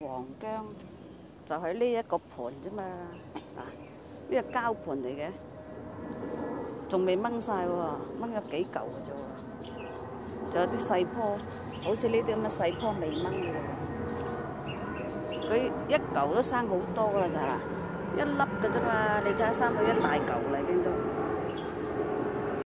黃薑就喺呢一個盤啫嘛，嗱，呢個膠盤嚟嘅，仲未掹晒喎，掹咗幾嚿嘅啫喎，仲有啲細棵，好似呢啲咁嘅細棵未掹嘅喎，佢一嚿都生好多㗎啦，一粒嘅啫嘛，你睇下生到一大嚿啦已經都。